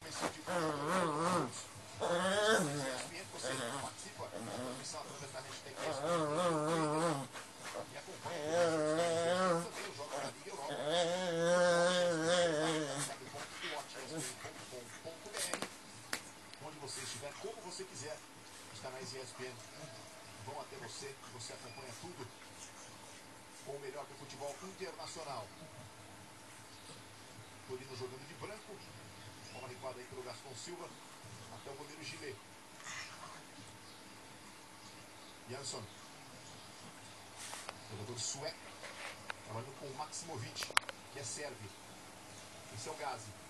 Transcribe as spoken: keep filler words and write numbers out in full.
sequência de minutos. E S P N, você participa da transmissão através da hashtag E S P N e acompanha também os jogos da Liga Europa. Onde você estiver, como você quiser, os canais E S P N vão até você, você acompanha tudo com o melhor do futebol internacional. Torino jogando de branco, bola liquada aí pelo Gaston Silva, até o goleiro Gilet. Jansson, jogador sueco, trabalhando com o Maximovic, que é sérvio. Esse é o Gazi.